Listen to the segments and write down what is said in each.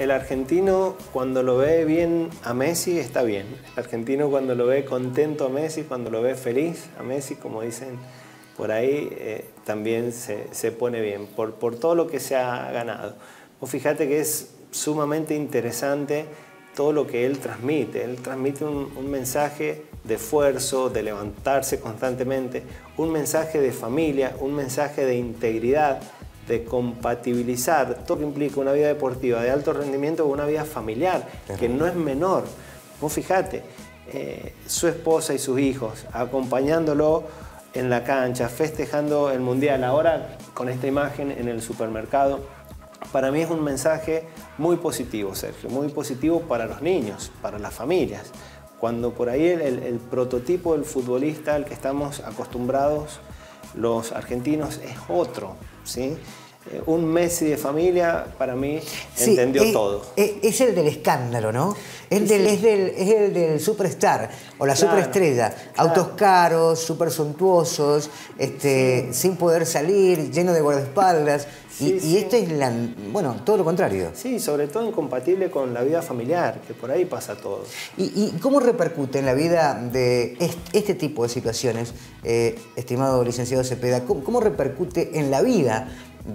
el argentino cuando lo ve bien a Messi está bien. El argentino cuando lo ve contento a Messi, cuando lo ve feliz a Messi, como dicen por ahí, también se pone bien, por todo lo que se ha ganado. Vos fíjate que es sumamente interesante todo lo que él transmite. Él transmite un mensaje de esfuerzo, de levantarse constantemente, un mensaje de familia, un mensaje de integridad, de compatibilizar todo lo que implica una vida deportiva de alto rendimiento con una vida familiar, que no es menor. Vos fíjate, su esposa y sus hijos acompañándolo en la cancha, festejando el Mundial, ahora con esta imagen en el supermercado. Para mí es un mensaje muy positivo, Sergio, muy positivo para los niños, para las familias. Cuando por ahí el prototipo del futbolista al que estamos acostumbrados los argentinos es otro, ¿sí? Un Messi de familia, para mí, entendió todo. Es el del escándalo, ¿no? Es el del superstar o la superestrella. Autos caros, súper suntuosos, sin poder salir, lleno de guardaespaldas. Y esto es, bueno, todo lo contrario. Sí, sobre todo incompatible con la vida familiar, que por ahí pasa todo. ¿Y cómo repercute en la vida de este tipo de situaciones, estimado licenciado Cepeda? ¿Cómo repercute en la vida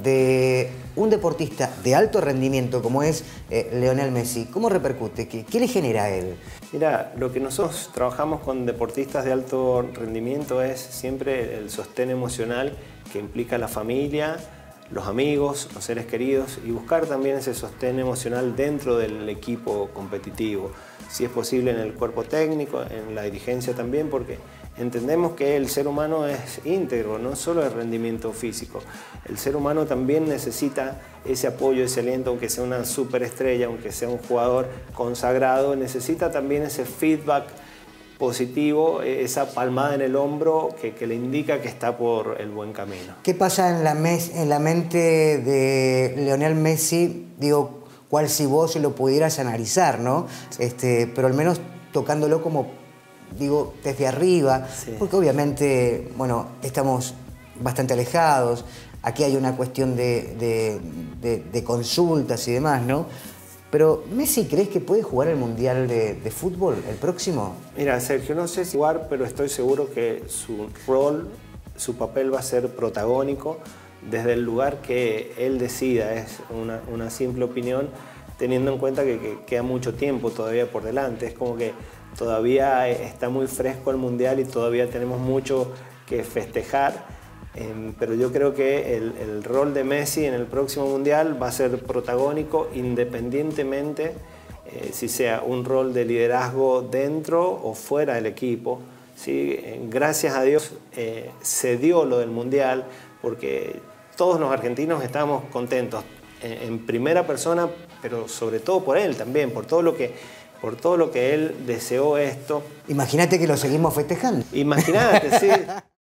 de un deportista de alto rendimiento como es Lionel Messi? ¿Cómo repercute? ¿Qué le genera a él? Mira, lo que nosotros trabajamos con deportistas de alto rendimiento es siempre el sostén emocional que implica la familia, los amigos, los seres queridos, y buscar también ese sostén emocional dentro del equipo competitivo. Si es posible en el cuerpo técnico, en la dirigencia también, porque entendemos que el ser humano es íntegro, no solo el rendimiento físico. El ser humano también necesita ese apoyo, ese aliento, aunque sea una superestrella, aunque sea un jugador consagrado, necesita también ese feedback positivo, esa palmada en el hombro que le indica que está por el buen camino. ¿Qué pasa en la mente de Lionel Messi? Digo, cual si vos lo pudieras analizar, ¿no? Pero al menos tocándolo como, digo, desde arriba, sí. Porque obviamente, bueno, estamos bastante alejados, aquí hay una cuestión de consultas y demás, ¿no? Pero, ¿Messi crees que puede jugar el Mundial de fútbol, el próximo? Mira, Sergio, no sé si jugar, pero estoy seguro que su rol, su papel va a ser protagónico desde el lugar que él decida. Es una simple opinión, teniendo en cuenta que queda mucho tiempo todavía por delante. Es como que todavía está muy fresco el Mundial y todavía tenemos mucho que festejar. Pero yo creo que el rol de Messi en el próximo Mundial va a ser protagónico independientemente si sea un rol de liderazgo dentro o fuera del equipo. ¿Sí? Gracias a Dios se dio lo del Mundial porque todos los argentinos estábamos contentos en primera persona, pero sobre todo por él también, por todo lo que él deseó esto. Imagínate que lo seguimos festejando. Imagínate, sí.